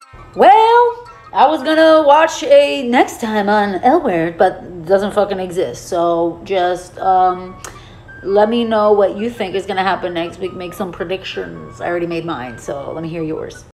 Well, I was gonna watch a next time on Elward, but it doesn't fucking exist. So just let me know what you think is gonna happen next week. Make some predictions. I already made mine, so let me hear yours.